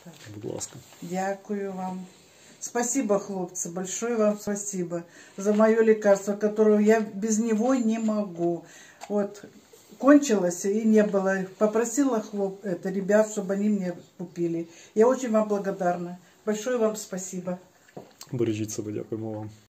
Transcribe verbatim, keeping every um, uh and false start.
Будь ласка. Дякую вам. Спасибо, хлопцы, большое вам спасибо за мое лекарство, которое я без него не могу. Вот, кончилось и не было. Попросила хлоп, это, ребят, чтобы они мне купили. Я очень вам благодарна. Большое вам спасибо. Бережіть себе, дякуємо вам.